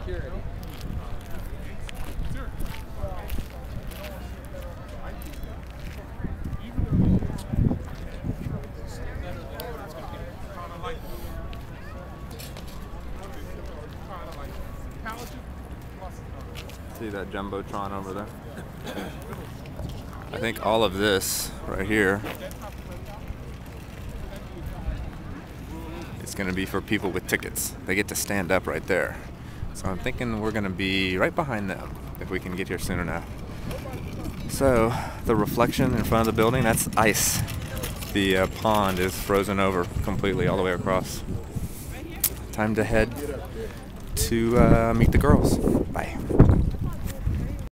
See that jumbotron over there? I think all of this right here is going to be for people with tickets. They get to stand up right there. So I'm thinking we're going to be right behind them if we can get here soon enough. So the reflection in front of the building, that's ice. The pond is frozen over completely all the way across. Time to head to meet the girls. Bye.